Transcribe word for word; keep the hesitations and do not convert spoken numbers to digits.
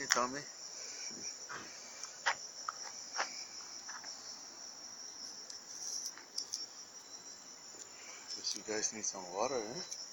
tummy. Guess you guys need some water, eh?